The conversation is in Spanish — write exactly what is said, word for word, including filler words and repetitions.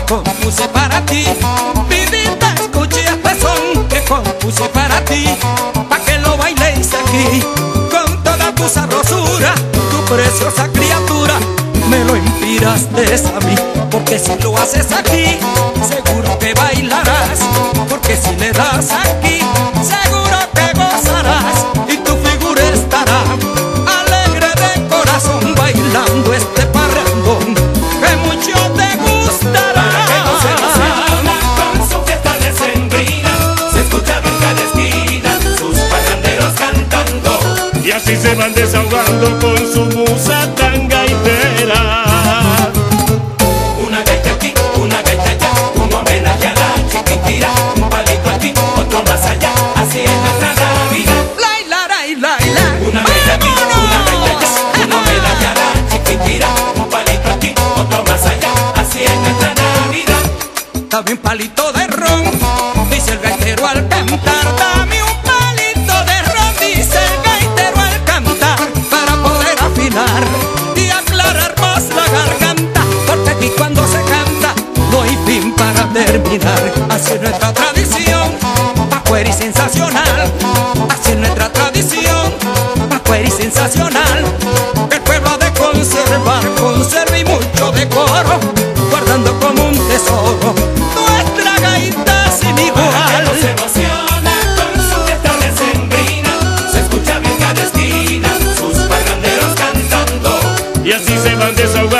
compuse para ti. Vidita, escucha este son que compuse para ti, pa' que lo bailes aquí con toda tu sabrosura, tu preciosa criatura. Me lo inspiraste a mí, porque si lo haces aquí, seguro que bailarás, porque si le das aquí, seguro que gozarás, y tu figura estará alegre de corazón, bailando este parrandón que mucho te gustará. Para que no se emociona con su fiesta decembrina, se escucha en cada esquina sus parranderos cantando, y así se van desahogando con su musa tan gaitera. Una gaita aquí, una gaita allá, un homenaje a la Chiquinquirá, un palito aquí, otro más allá, así es nuestra Navidad. Laila, laila, laila. Una gaita aquí, una gaita allá, un homenaje a la Chiquinquirá, un palito aquí, otro más allá, así es nuestra Navidad. Dame un palito de ron, dice el gaitero al cantar. Dame un palito de ron, dice el gaitero al cantar, para poder afinar y aclarar más la garganta, porque aquí cuando se canta no hay fin para terminar. Así es nuestra tradición, pacuera y sensacional. Así es nuestra tradición, pacuera y sensacional. Que el pueblo ha de conservar, conserva y mucho decoro, guardando como un tesoro nuestra gaita sin igual. Para que no se emociona con su fiesta decembrina, se escucha bien cada esquina sus parranderos cantando, Y así se van desahogando